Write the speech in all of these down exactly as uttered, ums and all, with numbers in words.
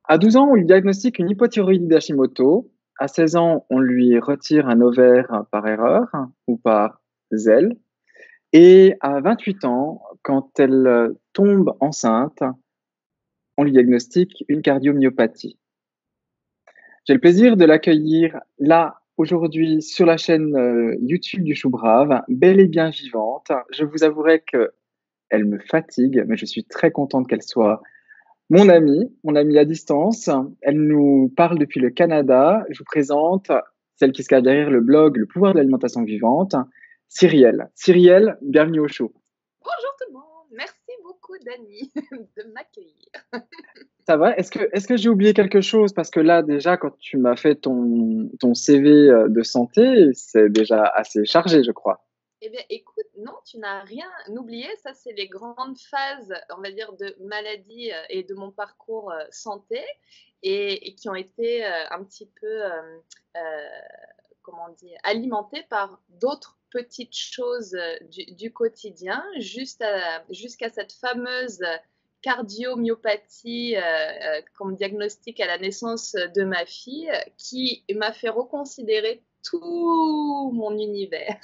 À douze ans, on lui diagnostique une hypothyroïdie d'Hashimoto. À seize ans, on lui retire un ovaire par erreur ou par zèle. Et à vingt-huit ans, quand elle euh, tombe enceinte, on lui diagnostique une cardiomyopathie. J'ai le plaisir de l'accueillir là, aujourd'hui, sur la chaîne euh, YouTube du Chou Brave, belle et bien vivante. Je vous avouerai qu'elle me fatigue, mais je suis très contente qu'elle soit mon amie, mon amie à distance. Elle nous parle depuis le Canada. Je vous présente celle qui se cache derrière le blog Le pouvoir de l'alimentation vivante, Cyrielle. Cyrielle, bienvenue au show. Bonjour tout le monde, merci beaucoup Dani de m'accueillir. Ça va? Est-ce que, est-ce que j'ai oublié quelque chose? Parce que là, déjà, quand tu m'as fait ton, ton C V de santé, c'est déjà assez chargé, je crois. Eh bien écoute, non, tu n'as rien oublié, ça c'est les grandes phases, on va dire, de maladie euh, et de mon parcours euh, santé et, et qui ont été euh, un petit peu, euh, euh, comment dire, alimentées par d'autres petites choses euh, du, du quotidien, jusqu'à jusqu'à cette fameuse cardiomyopathie euh, euh, qu'on me diagnostique à la naissance de ma fille, qui m'a fait reconsidérer tout mon univers.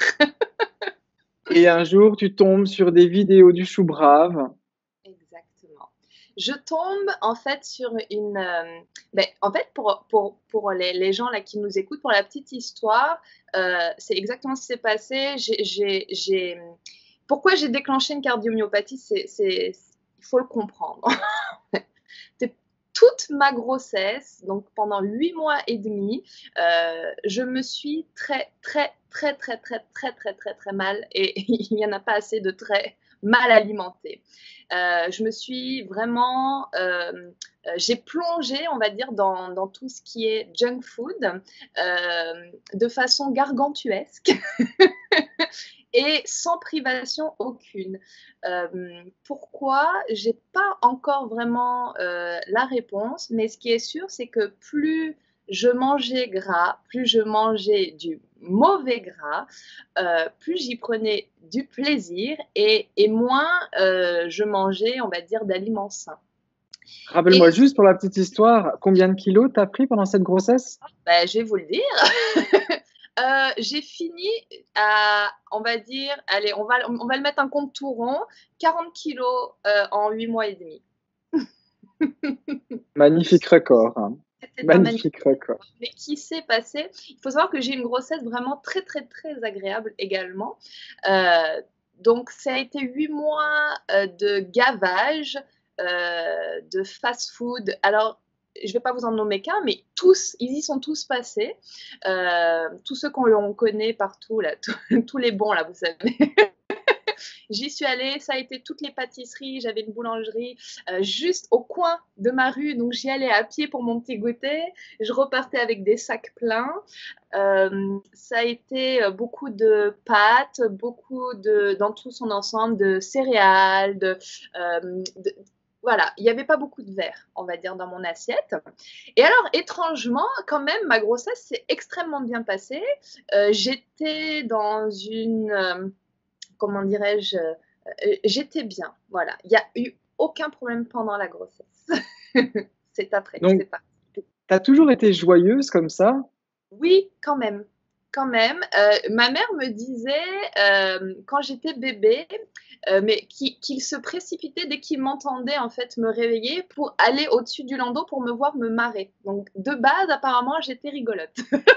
Et un jour, tu tombes sur des vidéos du Chou Brave. Exactement. Je tombe en fait sur une. Euh, ben, en fait, pour, pour, pour les, les gens là qui nous écoutent, pour la petite histoire, euh, c'est exactement ce qui s'est passé. J'ai, j'ai, j'ai... Pourquoi j'ai déclenché une cardiomyopathie, c'est, c'est, il faut le comprendre. C'était toute ma grossesse, donc pendant huit mois et demi, euh, je me suis très, très, très, très, très, très, très, très, très mal, et il n'y en a pas assez de très mal alimentée. Euh, je me suis vraiment, euh, j'ai plongé, on va dire, dans, dans tout ce qui est junk food euh, de façon gargantuesque. Et sans privation aucune. Euh, pourquoi? J'ai pas encore vraiment euh, la réponse, mais ce qui est sûr, c'est que plus je mangeais gras, plus je mangeais du mauvais gras, euh, plus j'y prenais du plaisir et, et moins euh, je mangeais, on va dire, d'aliments sains. Et Rappelle-moi juste pour la petite histoire, combien de kilos t'as pris pendant cette grossesse? ben, je vais vous le dire. Euh, j'ai fini à, on va dire, allez, on va, on va le mettre un compte tout rond, quarante kilos euh, en huit mois et demi. Magnifique record, hein. C'était un magnifique. Magnifique record. Mais qui s'est passé? Il faut savoir que j'ai une grossesse vraiment très, très, très agréable également. Euh, donc, ça a été huit mois euh, de gavage, euh, de fast-food. Alors, je ne vais pas vous en nommer qu'un, mais tous, ils y sont tous passés. Euh, tous ceux qu'on connaît partout, là, tous, tous les bons, là, vous savez. J'y suis allée, ça a été toutes les pâtisseries, j'avais une boulangerie euh, juste au coin de ma rue, donc j'y allais à pied pour mon petit goûter, je repartais avec des sacs pleins. Euh, ça a été beaucoup de pâtes, beaucoup de, dans tout son ensemble, de céréales, de, euh, de voilà, il n'y avait pas beaucoup de verre, on va dire, dans mon assiette. Et alors, étrangement, quand même, ma grossesse s'est extrêmement bien passée. Euh, j'étais dans une... Euh, comment dirais-je, euh, j'étais bien. Voilà, il n'y a eu aucun problème pendant la grossesse. C'est après que c'est Donc, parti. t'as toujours été joyeuse comme ça? Oui, quand même. Quand même. Euh, ma mère me disait, euh, quand j'étais bébé, euh, mais qu'il qu se précipitait dès qu'il m'entendait en fait me réveiller pour aller au-dessus du landau pour me voir me marrer. Donc de base, apparemment, j'étais rigolote.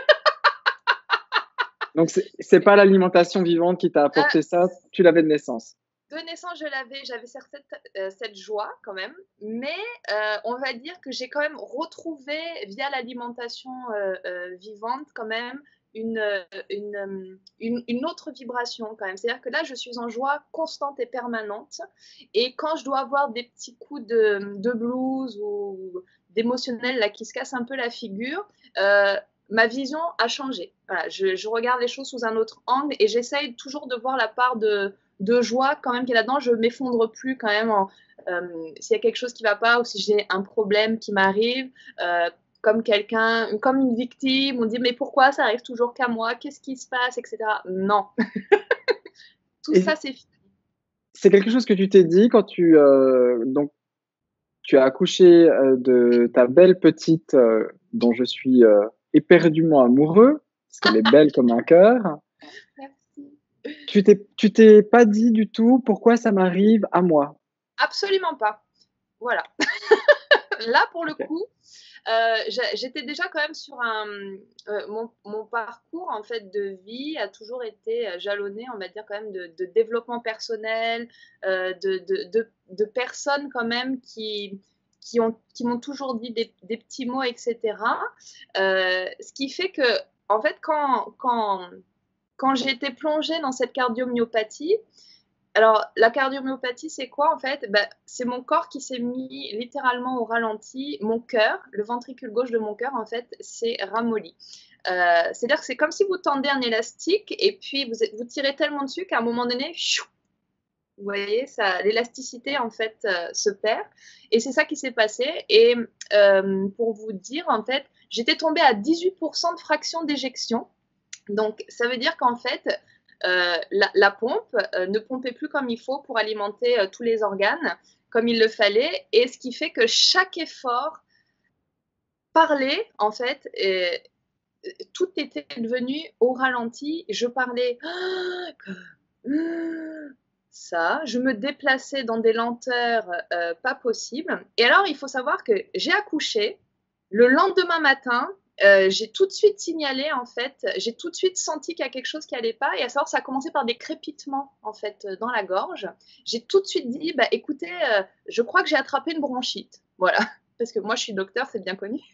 Donc, c'est pas l'alimentation vivante qui t'a Euh, apporté ça, tu l'avais de naissance. De naissance, je l'avais, j'avais cette, euh, cette joie quand même, mais euh, on va dire que j'ai quand même retrouvé via l'alimentation euh, euh, vivante quand même une, euh, une, euh, une, une, autre vibration quand même. C'est-à-dire que là, je suis en joie constante et permanente, et quand je dois avoir des petits coups de, de blues ou d'émotionnel là qui se casse un peu la figure, euh, ma vision a changé. Voilà, je, je regarde les choses sous un autre angle et j'essaye toujours de voir la part de de joie quand même qu'il y a là-dedans. Je m'effondre plus quand même en, euh, s'il y a quelque chose qui va pas ou si j'ai un problème qui m'arrive, euh, comme quelqu'un, comme une victime, on dit mais pourquoi ça arrive toujours qu'à moi, qu'est-ce qui se passe, et cetera. Non, tout Et ça c'est fini. c'est quelque chose que tu t'es dit quand tu, euh, donc, tu as accouché euh, de ta belle petite euh, dont je suis euh, éperdument amoureux, parce qu'elle est belle comme un cœur. Merci. Tu t'es, tu t'es pas dit du tout pourquoi ça m'arrive à moi. Absolument pas. Voilà. Là, pour le Ok. coup, euh, j'a- j'étais déjà quand même sur un. Euh, mon, mon parcours en fait de vie a toujours été euh, jalonné, on va dire quand même de, de développement personnel, euh, de, de, de, de personnes quand même qui qui ont qui m'ont toujours dit des, des petits mots, et cetera. Euh, ce qui fait que en fait quand quand quand j'ai été plongée dans cette cardiomyopathie, alors, la cardiomyopathie, c'est quoi en fait? Ben, c'est mon corps qui s'est mis littéralement au ralenti. Mon cœur, le ventricule gauche de mon cœur, en fait, s'est ramolli. Euh, C'est-à-dire que c'est comme si vous tendez un élastique et puis vous, vous tirez tellement dessus qu'à un moment donné, chou, vous voyez, ça, l'élasticité en fait euh, se perd. Et c'est ça qui s'est passé. Et euh, pour vous dire, en fait, j'étais tombée à dix-huit pour cent de fraction d'éjection. Donc, ça veut dire qu'en fait, euh, la, la, pompe euh, ne pompait plus comme il faut pour alimenter euh, tous les organes comme il le fallait. Et ce qui fait que chaque effort parlait, en fait, et, tout était devenu au ralenti. Je parlais ça, je me déplaçais dans des lenteurs euh, pas possibles. Et alors, il faut savoir que j'ai accouché. Le lendemain matin, euh, j'ai tout de suite signalé, en fait, j'ai tout de suite senti qu'il y a quelque chose qui allait pas. Et à savoir, ça a commencé par des crépitements, en fait, dans la gorge. J'ai tout de suite dit, bah, écoutez, euh, je crois que j'ai attrapé une bronchite. Voilà. Parce que moi, je suis docteur, c'est bien connu.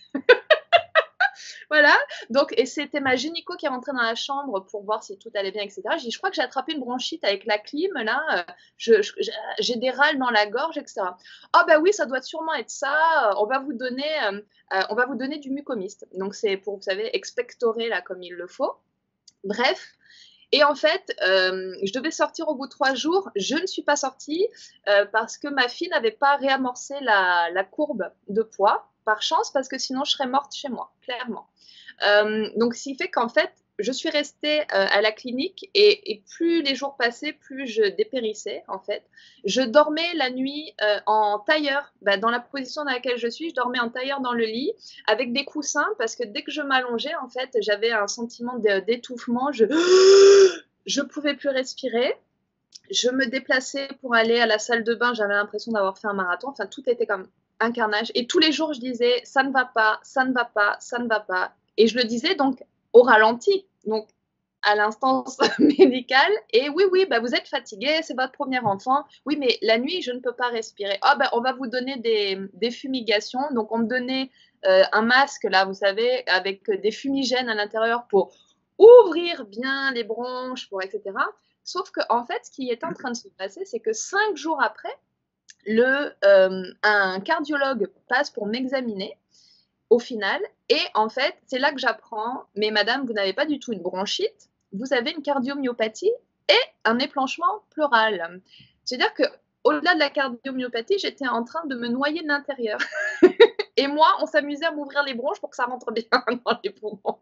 Voilà. Donc, et c'était ma gynéco qui est rentrée dans la chambre pour voir si tout allait bien, et cetera. J'ai dit, je crois que j'ai attrapé une bronchite avec la clim, là. Euh, je, je, j'ai des râles dans la gorge, et cetera. Ah, bah oui, ça doit sûrement être ça. On va vous donner, euh, euh, on va vous donner du mucomyste. Donc, c'est pour, vous savez, expectorer, là, comme il le faut. Bref. Et en fait, euh, je devais sortir au bout de trois jours. Je ne suis pas sortie euh, parce que ma fille n'avait pas réamorcé la, la courbe de poids, par chance, parce que sinon je serais morte chez moi, clairement. Euh, donc, ce qui fait qu'en fait, je suis restée euh, à la clinique et, et, plus les jours passaient, plus je dépérissais, en fait. Je dormais la nuit euh, en tailleur. Bah, dans la position dans laquelle je suis, je dormais en tailleur dans le lit avec des coussins parce que dès que je m'allongeais, en fait, j'avais un sentiment d'étouffement. Je je pouvais plus respirer. Je me déplaçais pour aller à la salle de bain. J'avais l'impression d'avoir fait un marathon. Enfin, tout était comme un carnage. Et tous les jours, je disais, ça ne va pas, ça ne va pas, ça ne va pas. Et je le disais donc au ralenti, donc à l'instance médicale. Et oui, oui, bah, vous êtes fatigué, c'est votre premier enfant. Oui, mais la nuit, je ne peux pas respirer. Ah, bah, on va vous donner des, des fumigations. Donc, on me donnait euh, un masque, là, vous savez, avec des fumigènes à l'intérieur pour ouvrir bien les bronches, pour et cetera. Sauf que, en fait, ce qui est en train de se passer, c'est que cinq jours après, le, euh, un cardiologue passe pour m'examiner au final. Et en fait, c'est là que j'apprends, mais madame, vous n'avez pas du tout une bronchite, vous avez une cardiomyopathie et un épanchement pleural. C'est-à-dire que au-delà de la cardiomyopathie, j'étais en train de me noyer de l'intérieur. Et moi, on s'amusait à m'ouvrir les bronches pour que ça rentre bien dans les poumons.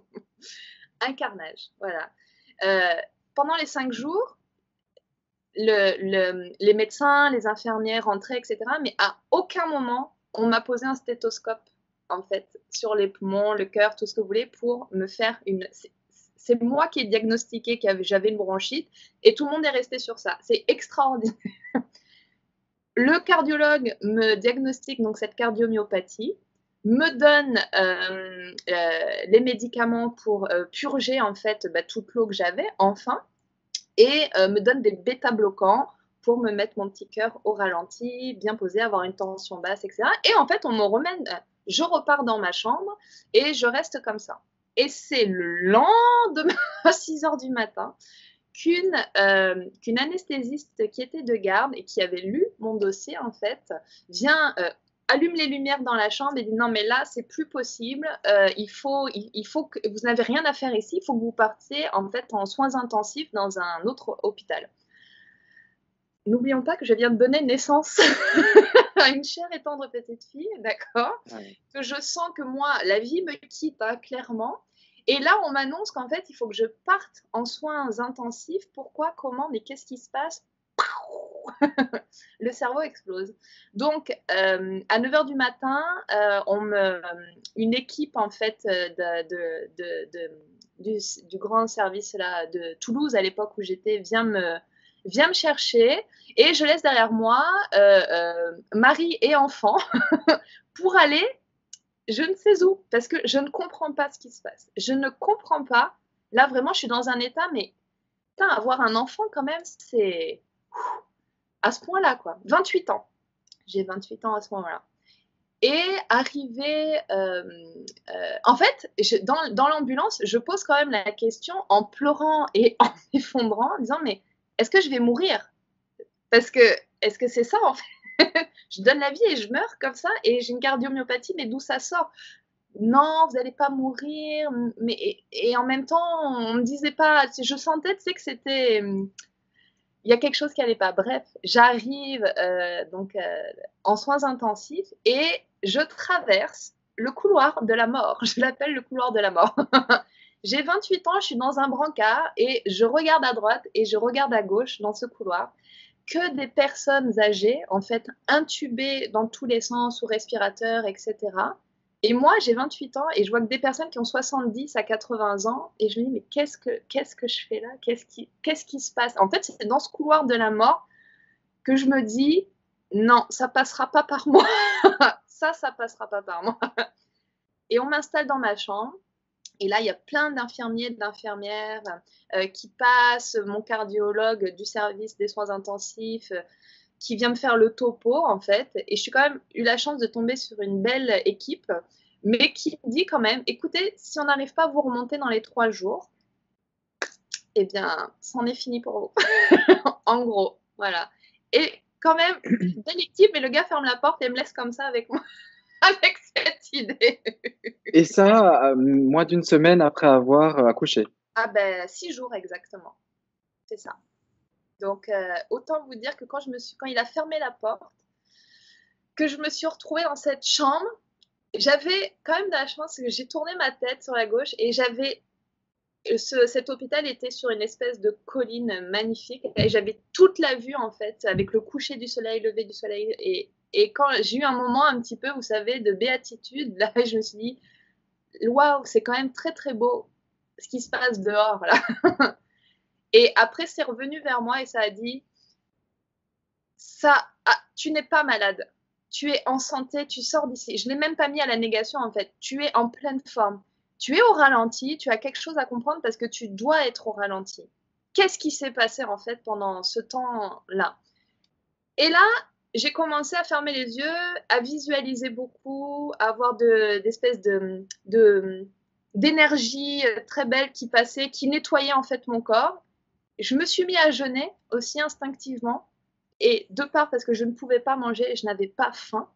Un carnage, voilà. Euh, pendant les cinq jours, le, le, les médecins, les infirmières rentraient, et cetera. Mais à aucun moment, on m'a posé un stéthoscope, en fait, sur les poumons, le cœur, tout ce que vous voulez, pour me faire une... C'est moi qui ai diagnostiqué que j'avais une bronchite et tout le monde est resté sur ça. C'est extraordinaire. Le cardiologue me diagnostique donc cette cardiomyopathie, me donne euh, euh, les médicaments pour euh, purger en fait bah, toute l'eau que j'avais, enfin, et euh, me donne des bêta-bloquants pour me mettre mon petit cœur au ralenti, bien posé, avoir une tension basse, et cetera. Et en fait, on me remène, je repars dans ma chambre et je reste comme ça. Et c'est le lendemain à six heures du matin qu'une euh, qu'une anesthésiste qui était de garde et qui avait lu mon dossier, en fait, vient euh, allume les lumières dans la chambre et dit non mais là c'est plus possible, euh, il faut il, il faut que vous n'avez rien à faire ici, il faut que vous partiez en fait en soins intensifs dans un autre hôpital. N'oublions pas que je viens de donner naissance à une chère et tendre petite fille, d'accord, Ouais. que je sens que moi la vie me quitte hein, clairement. Et là, on m'annonce qu'en fait, il faut que je parte en soins intensifs. Pourquoi, comment, mais qu'est-ce qui se passe? le cerveau explose. Donc, euh, à neuf heures du matin, euh, on me, une équipe en fait de, de, de, de, du, du grand service là, de Toulouse à l'époque où j'étais vient me, vient me chercher et je laisse derrière moi euh, euh, mari et enfant pour aller je ne sais où, parce que je ne comprends pas ce qui se passe. Je ne comprends pas. Là, vraiment, je suis dans un état, mais putain, avoir un enfant, quand même, c'est à ce point-là, quoi. vingt-huit ans. J'ai vingt-huit ans à ce moment-là. Et arrivé, euh, euh, en fait, je, dans, dans l'ambulance, je pose quand même la question en pleurant et en m'effondrant, en disant, mais est-ce que je vais mourir? Parce que, est-ce que c'est ça, en fait? Je donne la vie et je meurs comme ça, et j'ai une cardiomyopathie, mais d'où ça sort? Non, vous n'allez pas mourir, mais et, et en même temps, on me disait pas, je sentais, tu sais, que c'était, il y a quelque chose qui allait pas. Bref, j'arrive euh, donc euh, en soins intensifs et je traverse le couloir de la mort. Je l'appelle le couloir de la mort. J'ai vingt-huit ans, je suis dans un brancard et je regarde à droite et je regarde à gauche dans ce couloir que des personnes âgées, en fait, intubées dans tous les sens, sous respirateur, et cetera. Et moi, j'ai vingt-huit ans et je vois que des personnes qui ont soixante-dix à quatre-vingts ans et je me dis, mais qu'est-ce que, qu'est-ce que je fais là? Qu'est-ce qui, qu'est-ce qui se passe? En fait, c'est dans ce couloir de la mort que je me dis, non, ça passera pas par moi. ça, ça passera pas par moi. Et on m'installe dans ma chambre. Et là, il y a plein d'infirmiers, d'infirmières euh, qui passent, mon cardiologue du service des soins intensifs euh, qui vient me faire le topo, en fait. Et je suis quand même eu la chance de tomber sur une belle équipe, mais qui me dit quand même, écoutez, si on n'arrive pas à vous remonter dans les trois jours, eh bien, c'en est fini pour vous. En gros, voilà. Et quand même, belle équipe, mais le gars ferme la porte et me laisse comme ça avec moi. Avec cette idée. Et ça, euh, moins d'une semaine après avoir euh, accouché. Ah ben, six jours exactement. C'est ça. Donc, euh, autant vous dire que quand, je me suis, quand il a fermé la porte, que je me suis retrouvée dans cette chambre, j'avais quand même de la chance que j'ai tourné ma tête sur la gauche et j'avais... Ce, cet hôpital était sur une espèce de colline magnifique et j'avais toute la vue en fait, avec le coucher du soleil, le lever du soleil et Et quand j'ai eu un moment un petit peu, vous savez, de béatitude, là, je me suis dit, waouh, c'est quand même très, très beau ce qui se passe dehors, là. Et après, c'est revenu vers moi et ça a dit, ça, ah, tu n'es pas malade. Tu es en santé, tu sors d'ici. Je ne l'ai même pas mis à la négation, en fait. Tu es en pleine forme. Tu es au ralenti, tu as quelque chose à comprendre parce que tu dois être au ralenti. Qu'est-ce qui s'est passé, en fait, pendant ce temps-là? Et là, j'ai commencé à fermer les yeux, à visualiser beaucoup, à avoir de, d'espèces de, de, d'énergie très belle qui passait, qui nettoyait en fait mon corps. Je me suis mis à jeûner aussi instinctivement, et de part parce que je ne pouvais pas manger et je n'avais pas faim.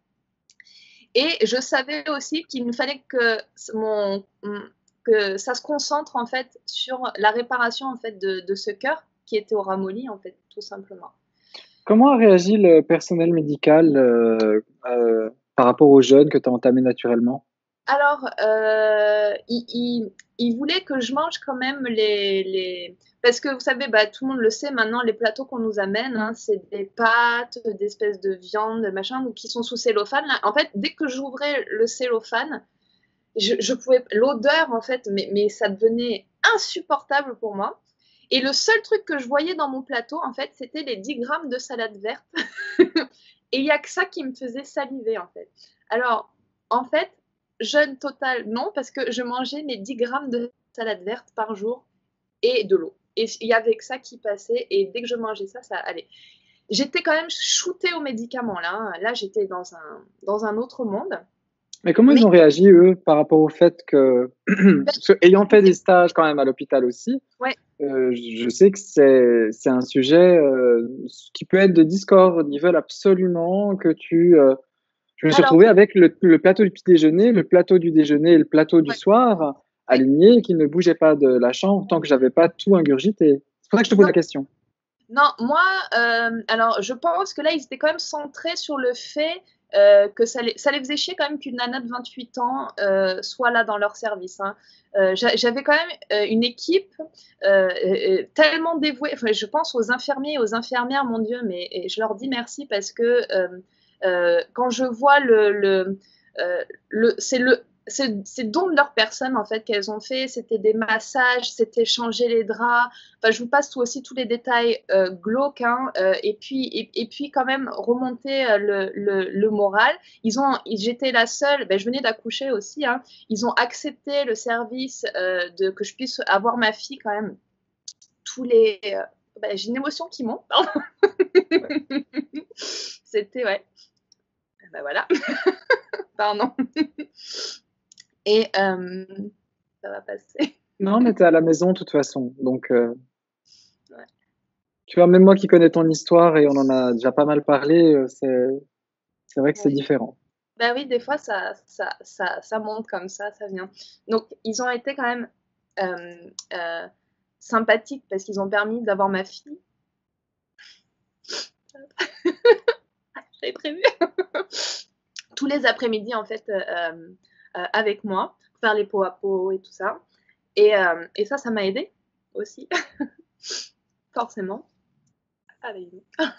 Et je savais aussi qu'il me fallait que, mon, que ça se concentre en fait sur la réparation en fait de, de ce cœur qui était au ramolli en fait, tout simplement. Comment a réagi le personnel médical euh, euh, par rapport aux jeûnes que tu as entamé naturellement? Alors, euh, il, il, il voulait que je mange quand même les... les... Parce que vous savez, bah, tout le monde le sait maintenant, les plateaux qu'on nous amène, hein, c'est des pâtes, des espèces de viande, de machin, qui sont sous cellophane. Là. En fait, dès que j'ouvrais le cellophane, je, je pouvais... L'odeur, en fait, mais, mais ça devenait insupportable pour moi. Et le seul truc que je voyais dans mon plateau, en fait, c'était les dix grammes de salade verte. Et il n'y a que ça qui me faisait saliver, en fait. Alors, en fait, jeûne total, non, parce que je mangeais mes dix grammes de salade verte par jour et de l'eau. Et il y avait que ça qui passait, et dès que je mangeais ça, ça allait. J'étais quand même shootée aux médicaments, là. Là, j'étais dans un, dans un autre monde. Mais comment Mais... ils ont réagi, eux, par rapport au fait que, ayant fait des stages quand même à l'hôpital aussi, ouais. euh, je sais que c'est, c'est un sujet euh, qui peut être de discorde. Ils veulent absolument que tu... Euh, je me suis Alors, retrouvé avec le, le plateau du petit déjeuner, le plateau du déjeuner et le plateau du ouais. soir alignés, qui ne bougeaient pas de la chambre tant que j'avais pas tout ingurgité. C'est pour ça que je te pose non. la question. Non, moi, euh, alors je pense que là, ils étaient quand même centrés sur le fait euh, que ça les, ça les faisait chier quand même qu'une nana de vingt-huit ans euh, soit là dans leur service. Hein. Euh, J'avais quand même euh, une équipe euh, euh, tellement dévouée. Enfin, je pense aux infirmiers et aux infirmières, mon Dieu, mais je leur dis merci parce que euh, euh, quand je vois le, le, euh, le c'est le c'est don de leur personne en fait qu'elles ont fait, c'était des massages, c'était changer les draps, enfin je vous passe tout aussi tous les détails euh, glauques, hein, euh, et puis et, et, puis quand même remonter euh, le, le, le moral. Ils ont, j'étais la seule, ben, je venais d'accoucher aussi, hein, ils ont accepté le service euh, de que je puisse avoir ma fille quand même tous les, euh, ben, j'ai une émotion qui monte, c'était ouais, ben voilà, pardon. Et euh, ça va passer. Non, mais tu es à la maison de toute façon. Donc, euh, ouais. tu vois, même moi qui connais ton histoire et on en a déjà pas mal parlé, euh, c'est vrai que c'est Oui. différent. Ben oui, des fois, ça, ça, ça, ça monte comme ça, ça vient. Donc, ils ont été quand même euh, euh, sympathiques parce qu'ils ont permis d'avoir ma fille. J'avais prévu. Tous les après-midi, en fait, euh, euh, avec moi, pour faire les peau à peau et tout ça. Et, euh, et ça, ça m'a aidé aussi. Forcément. Allez.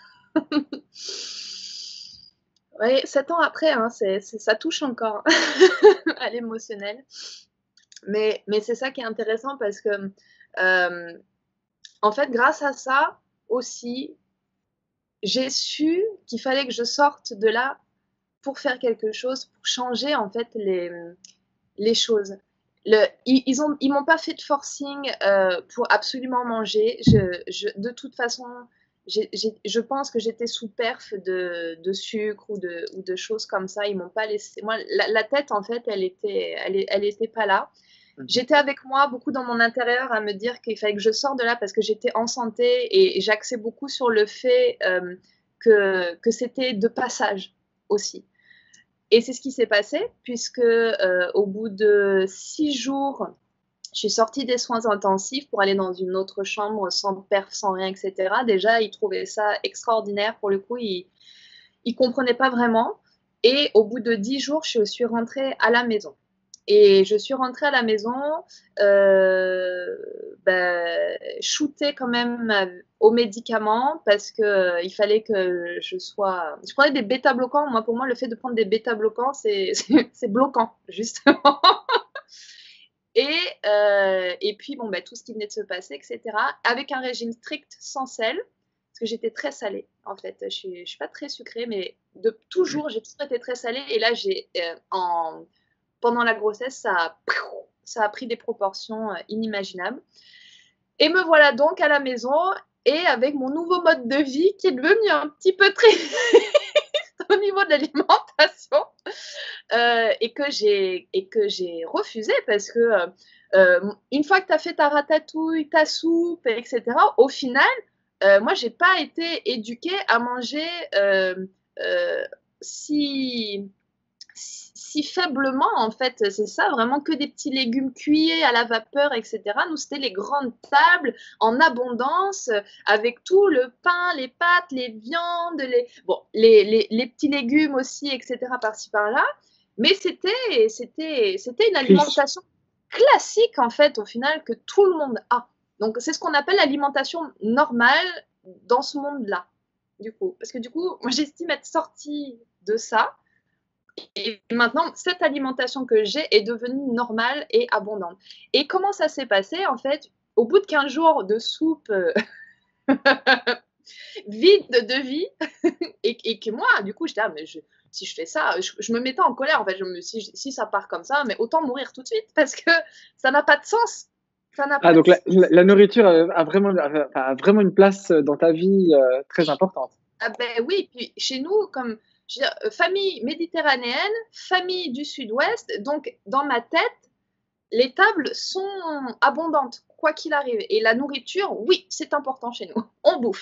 Oui, sept ans après, hein, c'est, c'est, ça touche encore à l'émotionnel. Mais, mais c'est ça qui est intéressant parce que, euh, en fait, grâce à ça aussi, j'ai su qu'il fallait que je sorte de là pour faire quelque chose, pour changer en fait les, les choses. Le, ils, ils, ont, ils m'ont pas fait de forcing euh, pour absolument manger. Je, je, de toute façon, j'ai, j'ai, je pense que j'étais sous perf de, de sucre ou de, ou de choses comme ça. Ils m'ont pas laissé. Moi, la, la tête, en fait, elle était, elle, elle était pas là. J'étais avec moi beaucoup dans mon intérieur à me dire qu'il fallait que je sorte de là parce que j'étais en santé et, et j'axais beaucoup sur le fait euh, que, que c'était de passage aussi. Et c'est ce qui s'est passé puisque euh, au bout de six jours, je suis sortie des soins intensifs pour aller dans une autre chambre sans perf, sans rien, et cetera. Déjà, ils trouvaient ça extraordinaire. Pour le coup, ils ne comprenaient pas vraiment. Et au bout de dix jours, je suis rentrée à la maison. Et je suis rentrée à la maison, euh, ben, shootée quand même aux médicaments parce que euh, il fallait que je sois. Je prenais des bêta-bloquants. Moi, pour moi, le fait de prendre des bêta-bloquants, c'est, c'est, c'est bloquant, justement. Et, euh, et puis, bon, ben, tout ce qui venait de se passer, et cetera. Avec un régime strict sans sel, parce que j'étais très salée, en fait. Je suis, je suis pas très sucrée, mais de toujours, j'ai toujours été très salée. Et là, j'ai euh, en pendant la grossesse, ça a, ça a pris des proportions inimaginables. Et me voilà donc à la maison et avec mon nouveau mode de vie qui est devenu un petit peu triste au niveau de l'alimentation euh, et que j'ai et que j'ai refusé parce que euh, une fois que tu as fait ta ratatouille, ta soupe, et cetera, au final, euh, moi, j'ai pas été éduquée à manger euh, euh, si si faiblement, en fait, c'est ça, vraiment que des petits légumes cuits à la vapeur, et cetera. Nous, c'était les grandes tables en abondance, avec tout le pain, les pâtes, les viandes, les, bon, les, les, les petits légumes aussi, et cetera, par-ci, par-là. Mais c'était, c'était, c'était une alimentation classique, en fait, au final, que tout le monde a. Donc, c'est ce qu'on appelle l'alimentation normale dans ce monde-là, du coup. Parce que, du coup, moi, j'estime être sortie de ça. Et maintenant, cette alimentation que j'ai est devenue normale et abondante. Et comment ça s'est passé? En fait, au bout de quinze jours de soupe euh, vide de vie, et, et que moi, du coup, j'étais, ah, mais je, si je fais ça, je, je, me mettais en colère. En fait, je me, si, si ça part comme ça, mais autant mourir tout de suite parce que ça n'a pas de sens. Ça n'a Ah, pas de donc la, sens. la nourriture a vraiment, a vraiment une place dans ta vie euh, très importante. Ah ben oui, puis chez nous, comme je veux dire, famille méditerranéenne, famille du sud-ouest, donc dans ma tête, les tables sont abondantes, quoi qu'il arrive. Et la nourriture, oui, c'est important chez nous. On bouffe.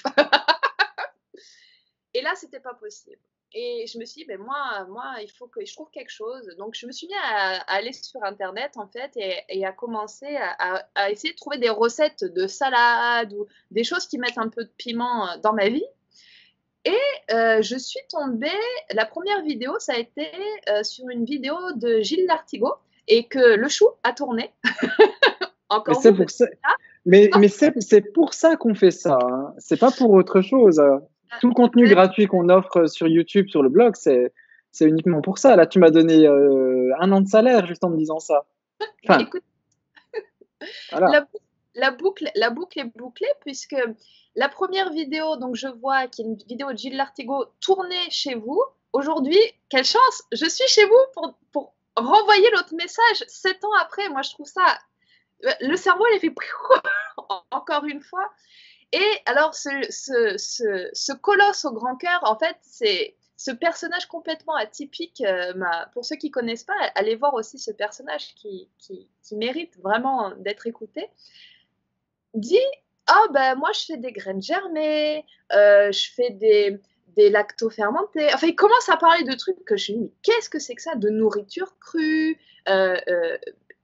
Et là, c'était pas possible. Et je me suis dit, ben moi, moi, il faut que je trouve quelque chose. Donc, je me suis mis à, à aller sur Internet, en fait, et, et à commencer à, à, à essayer de trouver des recettes de salade ou des choses qui mettent un peu de piment dans ma vie. Et euh, je suis tombée, la première vidéo, ça a été euh, sur une vidéo de Gilles Lartigot et que le chou a tourné. Mais Encore c'est vous, pour peut-être ça, pas. mais, Non, mais c'est, c'est pour ça qu'on fait ça, hein. C'est pas pour autre chose. Tout le contenu mais- gratuit qu'on offre sur YouTube, sur le blog, c'est, c'est uniquement pour ça. Là, tu m'as donné euh, un an de salaire juste en me disant ça. mais Enfin, écoute, voilà. la, bou- la boucle, la boucle est bouclée puisque la première vidéo, donc je vois qui est une vidéo de Gilles Lartigot tournée chez vous. Aujourd'hui, quelle chance, je suis chez vous pour, pour renvoyer l'autre message sept ans après. Moi, je trouve ça, le cerveau, il fait encore une fois. Et alors, ce, ce, ce, ce colosse au grand cœur, en fait, c'est ce personnage complètement atypique. Euh, ma, pour ceux qui ne connaissent pas, allez voir aussi ce personnage qui, qui, qui mérite vraiment d'être écouté. Dit, ah oh, ben moi je fais des graines germées, euh, je fais des, des lactofermentés. Enfin, il commence à parler de trucs que je me dis, mais qu'est-ce que c'est que ça, de nourriture crue euh, euh,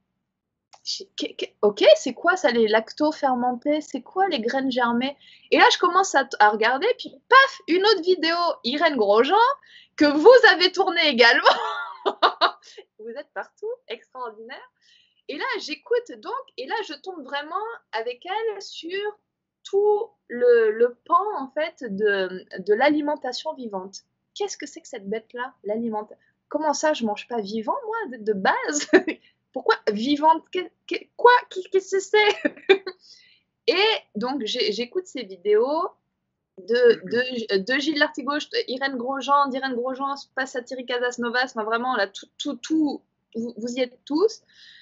Ok, c'est quoi ça, les lacto-fermentés? C'est quoi les graines germées? Et là, je commence à, à regarder, puis paf, une autre vidéo, Irène Grosjean, que vous avez tournée également. Vous êtes partout, extraordinaire. Et là, j'écoute donc, et là, je tombe vraiment avec elle sur tout le, le pan, en fait, de, de l'alimentation vivante. Qu'est-ce que c'est que cette bête-là, l'alimentation? Comment ça, je mange pas vivant, moi, de, de base? Pourquoi vivante? que, que, Quoi? Qu'est-ce que c'est? Et donc, j'écoute ces vidéos de, de, de Gilles Lartigot, Irène Grosjean, d'Irène Grosjean, pas Satiri Casas Novas, mais vraiment, là, tout, tout, tout, vous, vous y êtes tous.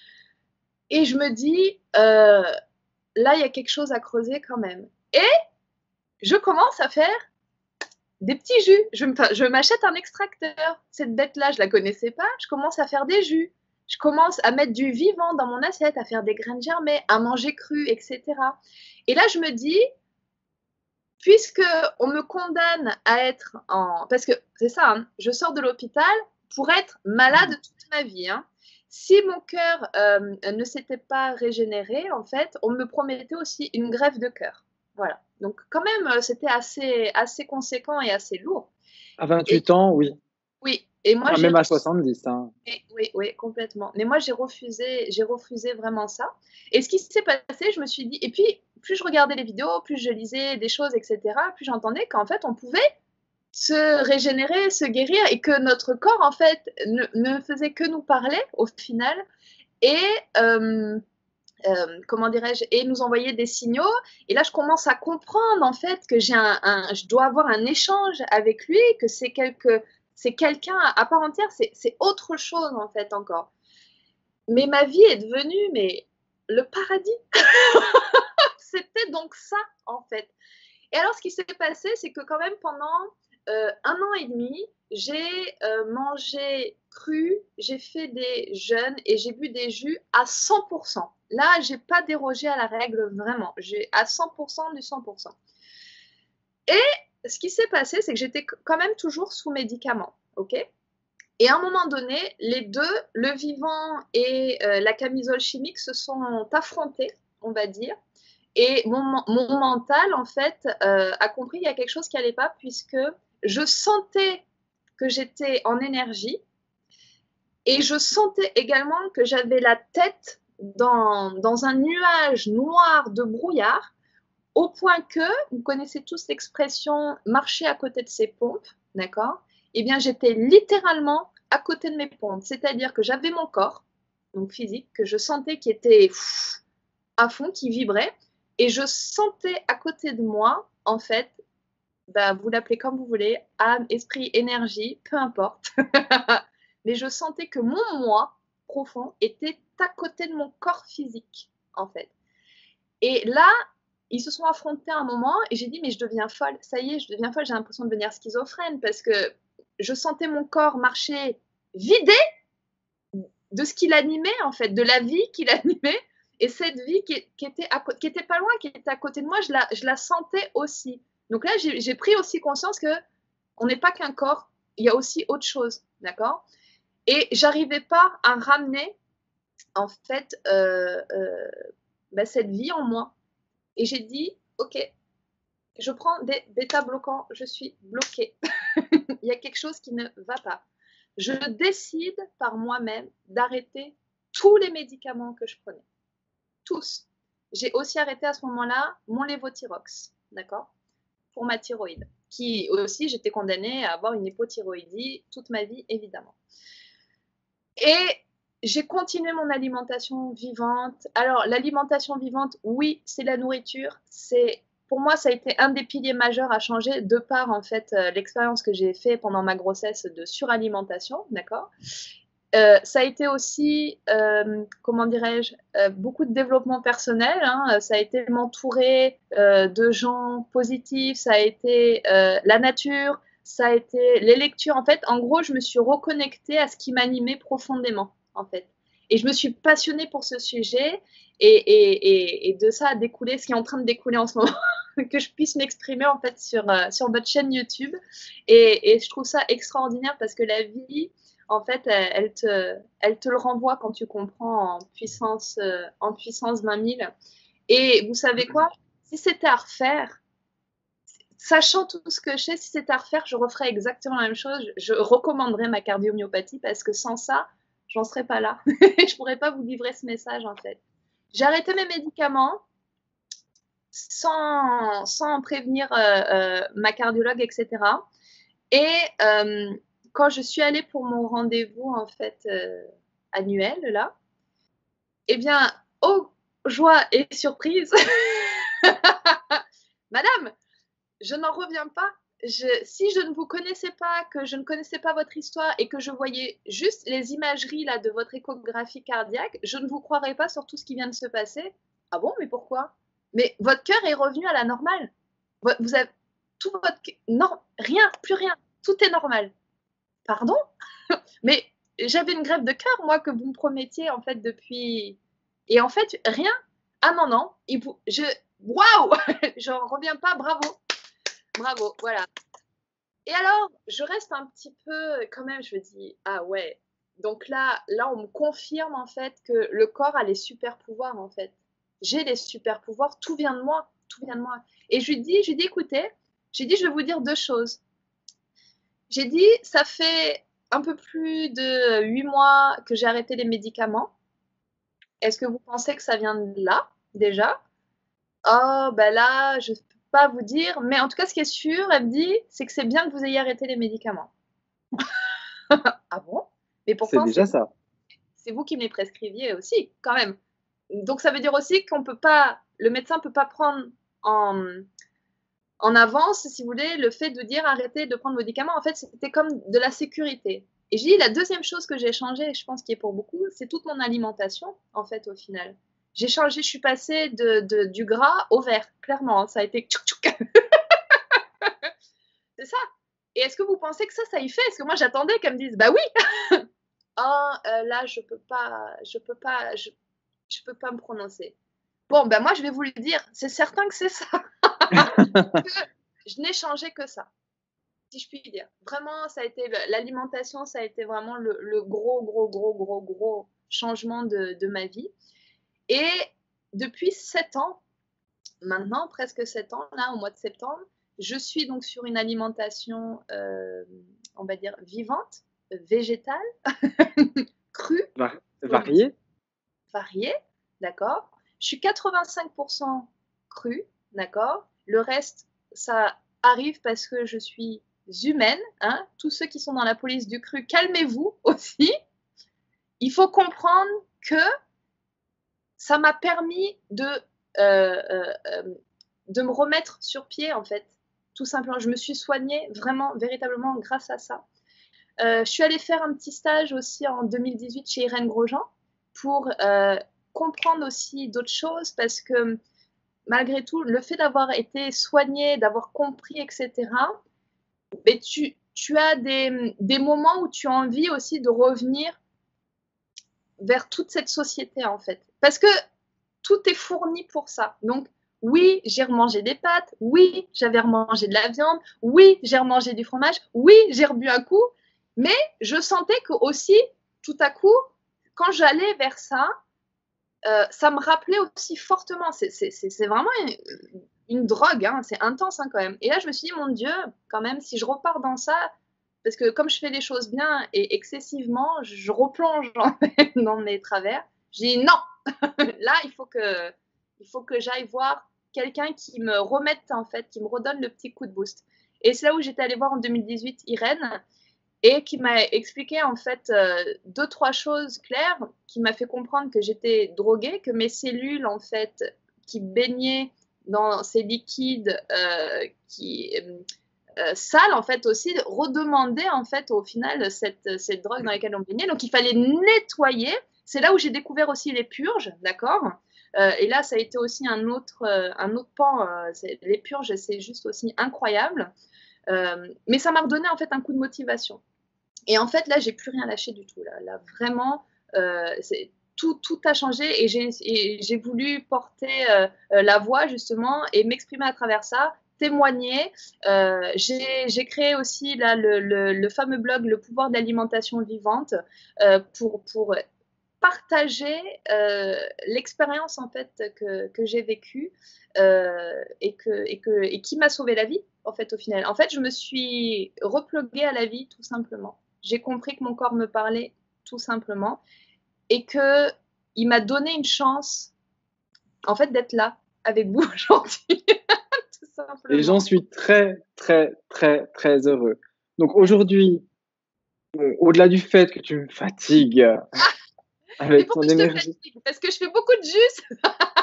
Et je me dis, euh, là, il y a quelque chose à creuser quand même. Et je commence à faire des petits jus. Je m'achète un extracteur. Cette bête-là, je la connaissais pas. Je commence à faire des jus. Je commence à mettre du vivant dans mon assiette, à faire des graines germées, à manger cru, et cetera. Et là, je me dis, puisque on me condamne à être en... Parce que c'est ça, hein, je sors de l'hôpital pour être malade toute ma vie. Hein. Si mon cœur euh, ne s'était pas régénéré, en fait, on me promettait aussi une greffe de cœur. Voilà. Donc, quand même, c'était assez, assez conséquent et assez lourd. À Et, vingt-huit ans, oui. oui. Et moi, Enfin, j'ai même à soixante-dix. Hein. oui, oui, oui, complètement. Mais moi, j'ai refusé, j'ai refusé vraiment ça. Et ce qui s'est passé, je me suis dit, et puis, plus je regardais les vidéos, plus je lisais des choses, et cetera, plus j'entendais qu'en fait, on pouvait se régénérer, se guérir, et que notre corps, en fait, ne, ne faisait que nous parler, au final, et, euh, euh, comment dirais-je, et nous envoyer des signaux. Et là, je commence à comprendre, en fait, que j'ai un, un, je dois avoir un échange avec lui, que c'est quelque... c'est quelqu'un à part entière, c'est autre chose en fait encore. Mais ma vie est devenue mais le paradis. C'était donc ça en fait. Et alors ce qui s'est passé, c'est que quand même pendant euh, un an et demi, j'ai euh, mangé cru, j'ai fait des jeûnes et j'ai bu des jus à cent pour cent. Là, j'ai pas dérogé à la règle vraiment. J'ai à cent pour cent du cent pour cent. Et ce qui s'est passé, c'est que j'étais quand même toujours sous médicaments, ok? Et à un moment donné, les deux, le vivant et euh, la camisole chimique, se sont affrontés, on va dire. Et mon, mon mental, en fait, euh, a compris qu'il y a quelque chose qui n'allait pas, puisque je sentais que j'étais en énergie et je sentais également que j'avais la tête dans, dans un nuage noir de brouillard, au point que, vous connaissez tous l'expression « marcher à côté de ses pompes », d'accord? Eh bien, j'étais littéralement à côté de mes pompes, c'est-à-dire que j'avais mon corps, donc physique, que je sentais qui était pff, à fond, qui vibrait, et je sentais à côté de moi, en fait, bah, vous l'appelez comme vous voulez, âme, esprit, énergie, peu importe, mais je sentais que mon moi profond était à côté de mon corps physique, en fait. Et là, ils se sont affrontés à un moment et j'ai dit, mais je deviens folle, ça y est, je deviens folle, j'ai l'impression de devenir schizophrène parce que je sentais mon corps marcher vidé de ce qu'il animait, en fait, de la vie qu'il animait. Et cette vie qui, qui, était à, qui était pas loin, qui était à côté de moi, je la, je la sentais aussi. Donc là, j'ai pris aussi conscience que on n'est pas qu'un corps, il y a aussi autre chose, d'accord? Et j'arrivais pas à ramener, en fait, euh, euh, bah, cette vie en moi. Et j'ai dit, ok, je prends des bêta-bloquants, je suis bloquée. Il y a quelque chose qui ne va pas. Je décide par moi-même d'arrêter tous les médicaments que je prenais. Tous. J'ai aussi arrêté à ce moment-là mon lévothyrox, d'accord, pour ma thyroïde, qui aussi, j'étais condamnée à avoir une hypothyroïdie toute ma vie, évidemment. Et j'ai continué mon alimentation vivante. Alors, l'alimentation vivante, oui, c'est la nourriture. C'est, pour moi, ça a été un des piliers majeurs à changer, de par, en fait, euh, l'expérience que j'ai fait pendant ma grossesse de suralimentation, d'accord. Euh, ça a été aussi, euh, comment dirais-je, euh, beaucoup de développement personnel. Hein. Ça a été m'entourer euh, de gens positifs, ça a été euh, la nature, ça a été les lectures. En fait, en gros, je me suis reconnectée à ce qui m'animait profondément, en fait. Et je me suis passionnée pour ce sujet, et, et, et, et de ça a découlé ce qui est en train de découler en ce moment, que je puisse m'exprimer, en fait, sur, euh, sur votre chaîne YouTube. Et, et je trouve ça extraordinaire parce que la vie, en fait, elle te, elle te le renvoie quand tu comprends en puissance, euh, en puissance vingt mille. Et vous savez quoi? Si c'était à refaire, sachant tout ce que je sais, si c'était à refaire, je referais exactement la même chose. Je recommanderais ma cardiomyopathie parce que sans ça, j'en serais pas là. Je pourrais pas vous livrer ce message, en fait. J'ai arrêté mes médicaments sans, sans prévenir euh, euh, ma cardiologue, et cetera. Et euh, quand je suis allée pour mon rendez-vous, en fait, euh, annuel, là, eh bien, oh, joie et surprise, madame, je n'en reviens pas. Je, si je ne vous connaissais pas, que je ne connaissais pas votre histoire et que je voyais juste les imageries là, de votre échographie cardiaque, je ne vous croirais pas sur tout ce qui vient de se passer. Ah bon, mais pourquoi? Mais votre cœur est revenu à la normale. Vous avez tout votre... Non, rien, plus rien. Tout est normal. Pardon? Mais j'avais une grève de cœur, moi, que vous me promettiez, en fait, depuis... Et en fait, rien. Ah non, non. Il vous... Je... Waouh! J'en reviens pas. Bravo. Bravo. Voilà. Et alors, je reste un petit peu, quand même, je me dis, ah ouais. Donc là, là, on me confirme, en fait, que le corps a les super pouvoirs, en fait. J'ai les super pouvoirs. Tout vient de moi. Tout vient de moi. Et je lui dis, je lui dis, écoutez, j'ai dit, je vais vous dire deux choses. J'ai dit, ça fait un peu plus de huit mois que j'ai arrêté les médicaments. Est-ce que vous pensez que ça vient de là, déjà? Oh, ben là, je ne peux pas vous dire. Mais en tout cas, ce qui est sûr, elle me dit, c'est que c'est bien que vous ayez arrêté les médicaments. Ah bon? Mais C'est pourtant, déjà c'est ça. c'est vous qui me les prescriviez aussi, quand même. Donc, ça veut dire aussi qu'on peut pas, le médecin ne peut pas prendre en, en avance, si vous voulez, le fait de dire arrêtez de prendre vos médicaments. En fait, c'était comme de la sécurité. Et j'ai dit, la deuxième chose que j'ai changé, et je pense qu'il est pour beaucoup, c'est toute mon alimentation, en fait, au final. J'ai changé, je suis passée de, de, du gras au vert, clairement. Ça a été tchouk tchouk. C'est ça. Et est-ce que vous pensez que ça, ça y fait? Est-ce que moi, j'attendais qu'elle me dise, bah oui. Oh, euh, là, je peux pas, je peux pas, je, je peux pas me prononcer. Bon, ben moi, je vais vous le dire, c'est certain que c'est ça. Je n'ai changé que ça, si je puis dire. Vraiment, ça a été l'alimentation, ça a été vraiment le, le gros, gros, gros, gros, gros changement de, de ma vie. Et depuis sept ans, maintenant, presque sept ans, là, au mois de septembre, je suis donc sur une alimentation, euh, on va dire, vivante, végétale, crue, Var varié? variée, d'accord. Je suis quatre-vingt-cinq pour cent crue, d'accord. Le reste, ça arrive parce que je suis humaine. Hein. Tous ceux qui sont dans la police du cru, calmez-vous aussi. Il faut comprendre que ça m'a permis de, euh, euh, de me remettre sur pied, en fait. Tout simplement, je me suis soignée vraiment, véritablement grâce à ça. Euh, je suis allée faire un petit stage aussi en deux mille dix-huit chez Irène Grosjean pour euh, comprendre aussi d'autres choses parce que malgré tout, le fait d'avoir été soignée, d'avoir compris, et cetera, mais tu, tu as des, des moments où tu as envie aussi de revenir vers toute cette société, en fait. Parce que tout est fourni pour ça. Donc, oui, j'ai remangé des pâtes. Oui, j'avais remangé de la viande. Oui, j'ai remangé du fromage. Oui, j'ai rebu un coup. Mais je sentais que aussi, tout à coup, quand j'allais vers ça, euh, ça me rappelait aussi fortement. C'est vraiment une drogue, hein, c'est intense hein, quand même. Et là, je me suis dit, mon Dieu, quand même, si je repars dans ça, parce que comme je fais les choses bien et excessivement, je replonge dans mes, dans mes travers. J'ai dit non, là, il faut que, il faut que j'aille voir quelqu'un qui me remette, en fait, qui me redonne le petit coup de boost. Et c'est là où j'étais allée voir en deux mille dix-huit Irène et qui m'a expliqué en fait euh, deux, trois choses claires, qui m'a fait comprendre que j'étais droguée, que mes cellules en fait qui baignaient dans ces liquides euh, qui euh, sales en fait aussi redemandaient en fait au final cette, cette drogue dans laquelle on baignait. Donc il fallait nettoyer. C'est là où j'ai découvert aussi les purges, d'accord. Euh, et là, ça a été aussi un autre, euh, un autre pan. Euh, les purges, c'est juste aussi incroyable. Euh, mais ça m'a redonné en fait un coup de motivation. Et en fait, là, j'ai plus rien lâché du tout. Là, là vraiment, euh, tout, tout a changé et j'ai voulu porter euh, la voix justement et m'exprimer à travers ça, témoigner. Euh, j'ai créé aussi là le, le, le fameux blog Le pouvoir de l'alimentation vivante euh, pour, pour partager euh, l'expérience en fait que, que j'ai vécue euh, et, que, et, que, et qui m'a sauvé la vie en fait au final. En fait, je me suis repluguée à la vie tout simplement. J'ai compris que mon corps me parlait tout simplement et que il m'a donné une chance en fait d'être là avec vous aujourd'hui. Tout simplement. Et j'en suis très, très, très, très heureux. Donc aujourd'hui, bon, au-delà du fait que tu me fatigues avec ton énergie. Parce que je fais beaucoup de jus.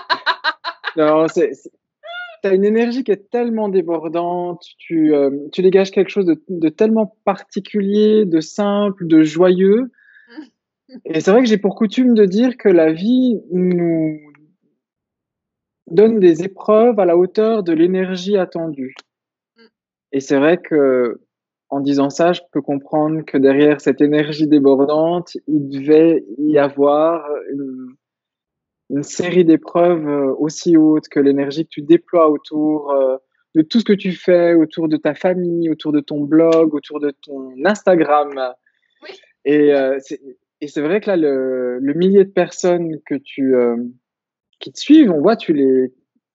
Non, c'est, tu as une énergie qui est tellement débordante, tu, euh, tu dégages quelque chose de, de tellement particulier, de simple, de joyeux. Et c'est vrai que j'ai pour coutume de dire que la vie nous donne des épreuves à la hauteur de l'énergie attendue. Et c'est vrai que, en disant ça, je peux comprendre que derrière cette énergie débordante, il devait y avoir une, une série d'épreuves aussi hautes que l'énergie que tu déploies autour euh, de tout ce que tu fais, autour de ta famille, autour de ton blog, autour de ton Instagram. Oui. Et, euh, et c'est vrai que là, le, le millier de personnes que tu, euh, qui te suivent, on voit, tu les,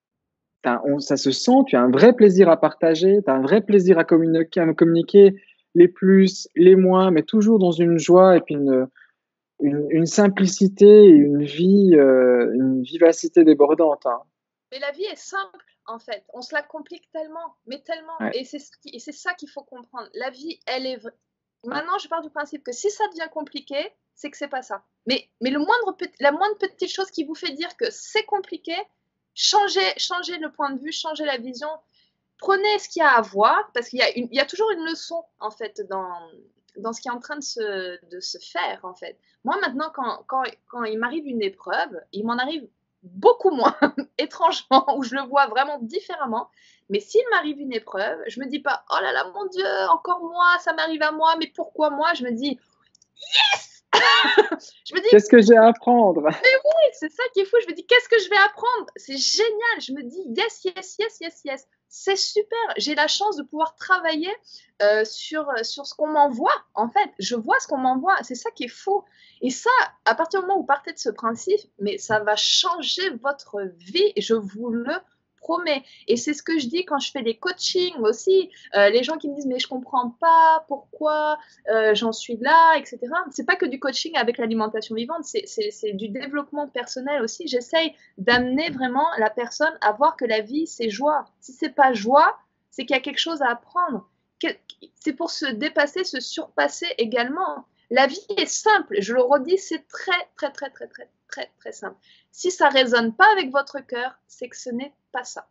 on, ça se sent, tu as un vrai plaisir à partager, tu as un vrai plaisir à communiquer, à communiquer les plus, les moins, mais toujours dans une joie et puis une, une, une simplicité et une vie, euh, une vivacité débordante. Hein. Mais la vie est simple, en fait. On se la complique tellement, mais tellement. Ouais. Et c'est ça qu'il faut comprendre. La vie, elle est... Maintenant, je pars du principe que si ça devient compliqué, c'est que c'est pas ça. Mais, mais le moindre, la moindre petite chose qui vous fait dire que c'est compliqué, changez, changez le point de vue, changez la vision. Prenez ce qu'il y a à voir, parce qu'il y, y a toujours une leçon, en fait, dans, dans ce qui est en train de se, de se faire, en fait. Moi, maintenant, quand, quand, quand il m'arrive une épreuve, il m'en arrive beaucoup moins, étrangement, où je le vois vraiment différemment. Mais s'il m'arrive une épreuve, je me dis pas, oh là là, mon Dieu, encore moi, ça m'arrive à moi, mais pourquoi moi? Je me dis, yes. Je me dis, qu'est-ce que j'ai à apprendre? Mais oui, c'est ça qui est fou. Je me dis, qu'est-ce que je vais apprendre? C'est génial. Je me dis, yes, yes, yes, yes, yes. C'est super. J'ai la chance de pouvoir travailler euh, sur, sur ce qu'on m'envoie. En fait, je vois ce qu'on m'envoie. C'est ça qui est fou. Et ça, à partir du moment où vous partez de ce principe, mais ça va changer votre vie. Et je vous le promets. Et c'est ce que je dis quand je fais des coachings aussi. Euh, les gens qui me disent, mais je comprends pas pourquoi euh, j'en suis là, et cetera. C'est pas que du coaching avec l'alimentation vivante, c'est du développement personnel aussi. J'essaye d'amener vraiment la personne à voir que la vie, c'est joie. Si c'est pas joie, c'est qu'il y a quelque chose à apprendre. C'est pour se dépasser, se surpasser également. La vie est simple, je le redis, c'est très, très, très, très, très, très, très simple. Si ça ne résonne pas avec votre cœur, c'est que ce n'est pas ça.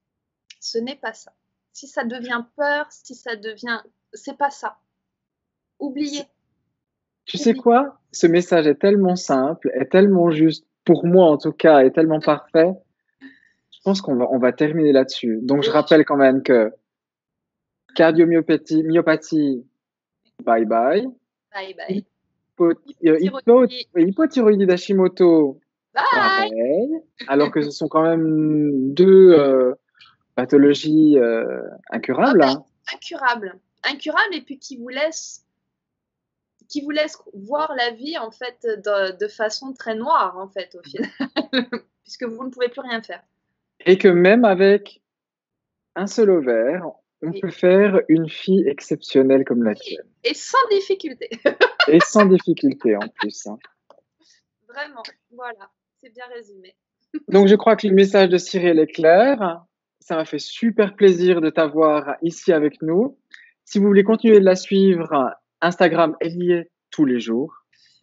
Ce n'est pas ça. Si ça devient peur, si ça devient... C'est pas ça. Oubliez. Tu sais quoi? Ce message est tellement simple, est tellement juste, pour moi en tout cas, est tellement parfait. Je pense qu'on va, on va terminer là-dessus. Donc, je rappelle quand même que cardiomyopathie, myopathie, bye bye. Bye bye. Hypothyroïdie d'Hashimoto, pareil. Alors que ce sont quand même deux euh, pathologies euh, incurables. Ah ben, hein. Incurables. Incurables et puis qui vous laissent qui vous laisse voir la vie en fait de, de façon très noire en fait au final, puisque vous ne pouvez plus rien faire. Et que même avec un seul ovaire, on Oui. peut faire une fille exceptionnelle comme la Oui, tienne. et sans difficulté. Et sans difficulté en plus. Hein. Vraiment, voilà, c'est bien résumé. Donc je crois que le message de Cyrielle est clair. Ça m'a fait super plaisir de t'avoir ici avec nous. Si vous voulez continuer de la suivre, Instagram, elle y est tous les jours.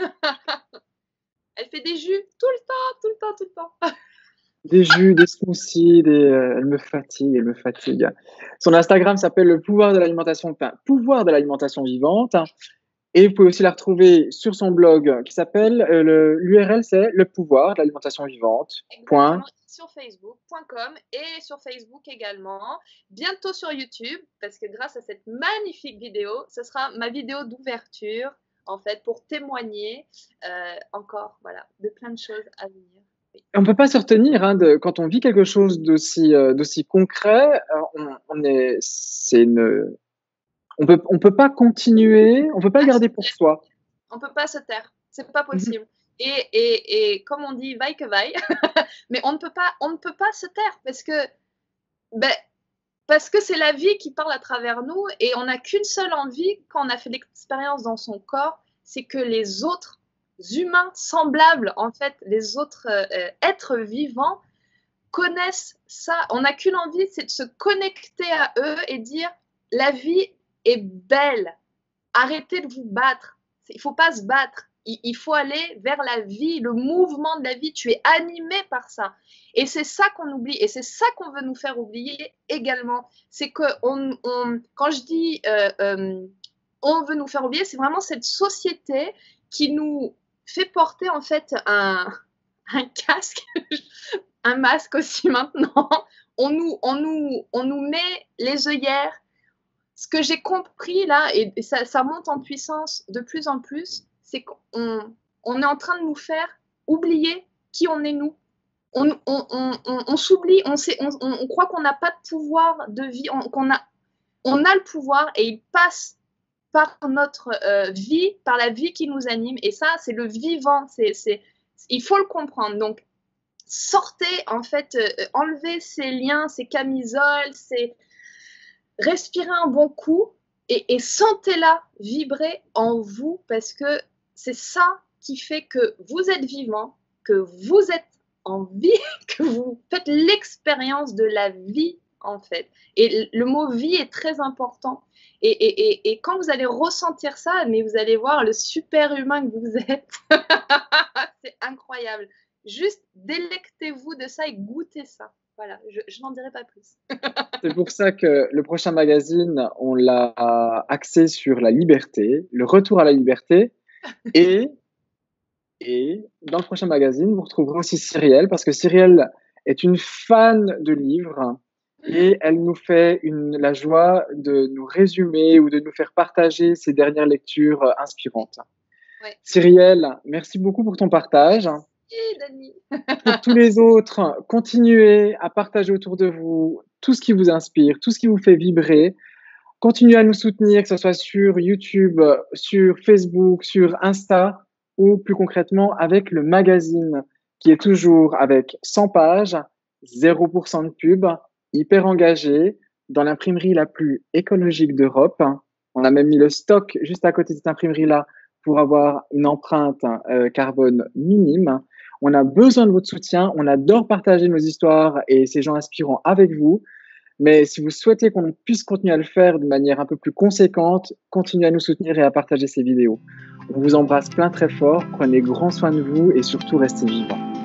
Elle fait des jus tout le temps, tout le temps, tout le temps. Des jus, des smoothies, des, euh, elle me fatigue, elle me fatigue. Son Instagram s'appelle le pouvoir de l'alimentation, enfin, pouvoir de l'alimentation vivante. Et vous pouvez aussi la retrouver sur son blog qui s'appelle, euh, l'U R L c'est le pouvoir de l'alimentation vivante. Point. Exactement, sur facebook point com et sur Facebook également. Bientôt sur YouTube, parce que grâce à cette magnifique vidéo, ce sera ma vidéo d'ouverture, en fait, pour témoigner euh, encore, voilà, de plein de choses à venir. Oui. On ne peut pas se retenir hein, de, quand on vit quelque chose d'aussi euh, d'aussi concret. Euh, on, on est, c'est une, on peut, on peut pas continuer, on peut pas le garder pour soi. On peut pas se taire, c'est pas Mm -hmm. possible. Et, et, et comme on dit, vaille que vaille, mais on ne peut pas, on ne peut pas se taire parce que, ben, parce que c'est la vie qui parle à travers nous et on n'a qu'une seule envie quand on a fait l'expérience dans son corps, c'est que les autres humains semblables, en fait, les autres euh, êtres vivants connaissent ça. On n'a qu'une envie, c'est de se connecter à eux et dire la vie est belle. Arrêtez de vous battre. Il ne faut pas se battre. Il, il faut aller vers la vie, le mouvement de la vie. Tu es animé par ça. Et c'est ça qu'on oublie. Et c'est ça qu'on veut nous faire oublier également. C'est que on, on, quand je dis euh, euh, on veut nous faire oublier, c'est vraiment cette société qui nous fait porter en fait un, un casque, un masque aussi maintenant. On nous, on nous, on nous met les œillères. Ce que j'ai compris là, et ça, ça monte en puissance de plus en plus, c'est qu'on on est en train de nous faire oublier qui on est nous. On, on, on, on, on s'oublie, on, on, on croit qu'on n'a pas de pouvoir de vie, on, qu'on a, on a le pouvoir et il passe par notre euh, vie, par la vie qui nous anime. Et ça, c'est le vivant, c'est, c'est, il faut le comprendre. Donc, sortez, en fait, euh, enlevez ces liens, ces camisoles, ces... Respirez un bon coup et, et sentez-la vibrer en vous parce que c'est ça qui fait que vous êtes vivant, que vous êtes en vie, que vous faites l'expérience de la vie en fait. Et le mot vie est très important. Et, et, et, et quand vous allez ressentir ça, mais vous allez voir le super humain que vous êtes. C'est incroyable. Juste délectez-vous de ça et goûtez ça. Voilà, je, je n'en dirai pas plus. C'est pour ça que le prochain magazine, on l'a axé sur la liberté, le retour à la liberté. Et, et dans le prochain magazine, vous retrouverez aussi Cyrielle, parce que Cyrielle est une fan de livres et elle nous fait une, la joie de nous résumer ou de nous faire partager ses dernières lectures inspirantes. Ouais. Cyrielle, merci beaucoup pour ton partage. Et Dani. Pour tous les autres, continuez à partager autour de vous tout ce qui vous inspire, tout ce qui vous fait vibrer. Continuez à nous soutenir, que ce soit sur YouTube, sur Facebook, sur Insta ou plus concrètement avec le magazine qui est toujours avec cent pages, zéro pour cent de pub, hyper engagé, dans l'imprimerie la plus écologique d'Europe. On a même mis le stock juste à côté de cette imprimerie-là pour avoir une empreinte euh, carbone minime. On a besoin de votre soutien. On adore partager nos histoires et ces gens inspirants avec vous. Mais si vous souhaitez qu'on puisse continuer à le faire de manière un peu plus conséquente, continuez à nous soutenir et à partager ces vidéos. On vous embrasse plein très fort. Prenez grand soin de vous et surtout restez vivants.